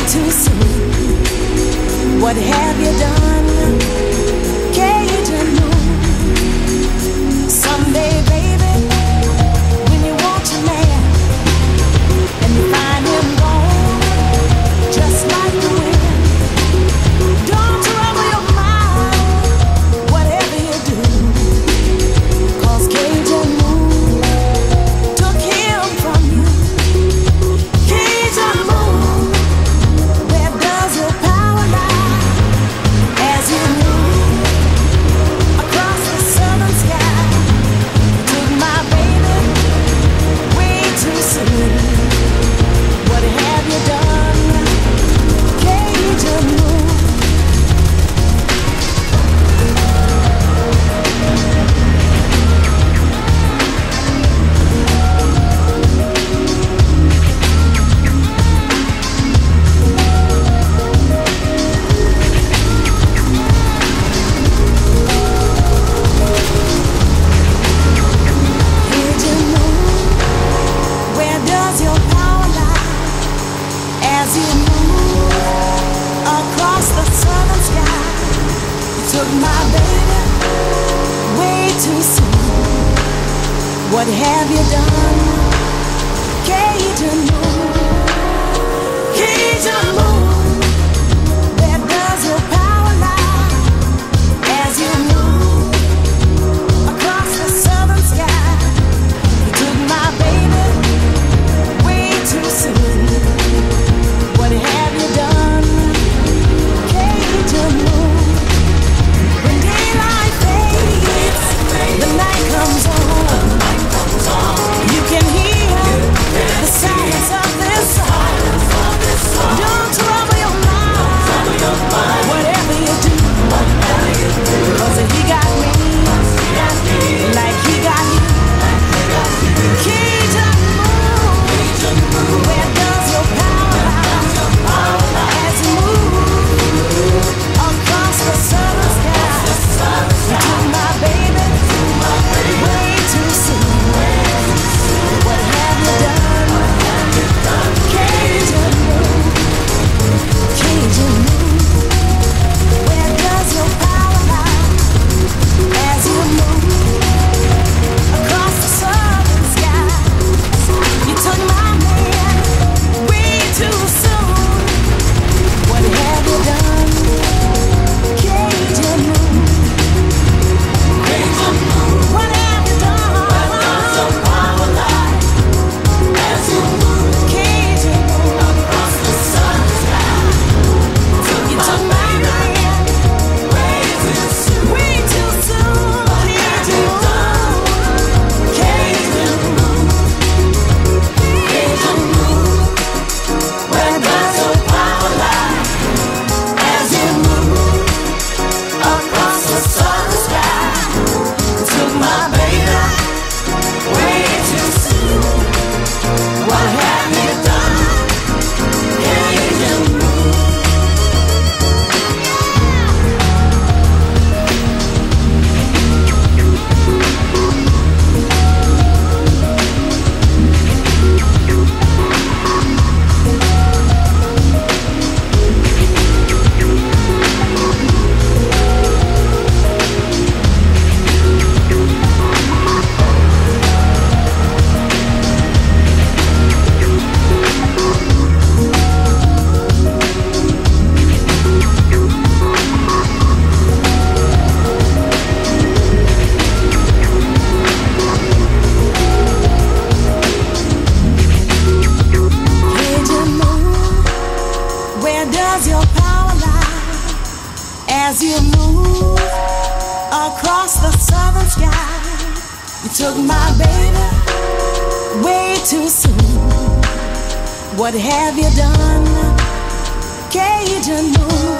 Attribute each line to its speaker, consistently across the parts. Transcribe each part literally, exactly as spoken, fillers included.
Speaker 1: too soon. What have you done? Cajun moon. Someday, baby, when you want your man and you find him gone, just like the wind, don't trouble your mind, whatever you do, 'cause Cajun moon took him from you. Cajun moon, where does your power lie as you move across the southern sky? Took my baby way too soon. What have you done, Cajun moon? Cajun moon, where does your power lie as you move across the southern sky? You took my baby way too soon. What have you done, Cajun moon? Cajun moon, where does your power lie as you move across the southern sky? You took my baby way too soon. What have you done, Cajun moon? When daylight fades, the night comes on. You can hear the silence of this song. Don't trouble your mind, whatever you do, 'cause he got me like he got you. Cajun moon, where does your power lie as you move across the southern sky? You took my baby way too soon. What have you done, Cajun moon? Cajun moon, where does your power lie as you move across the southern sky? You took my man way too soon. What have you done, Cajun moon? Cajun moon, what have you done? Where does your power lie as you move Cajun moon across the southern sky? You took my man way too soon. Way too soon. Cajun moon, Cajun moon, Cajun moon, where does your power lie as you move across the southern sky? You took my baby way too soon. What have you done, Cajun moon? Cajun moon, where does your power lie as you move across the southern sky? You took my baby way too soon. What have you done, Cajun moon?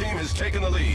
Speaker 2: team has taken the lead.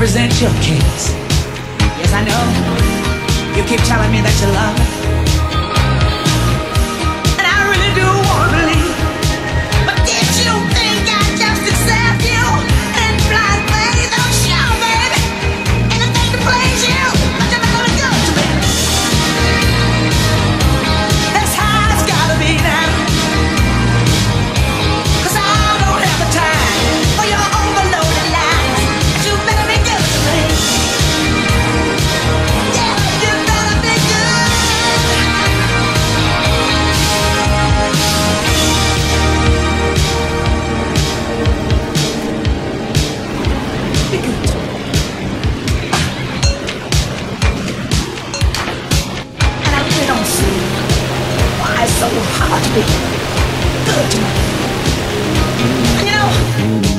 Speaker 1: represent your case. Yes, I know. You keep telling me that you love me, and I really do want to believe. But did you think I'd just accept you and blind faith? Oh, sure, baby. Anything to please you, but you better be good to me. That's how it's gotta be now. 'Cause I don't have the time for your overloaded lies. You better be good to me. Yeah, you better be good. Be good to me. And I really don't see why it's so hard to be good to me. And you know,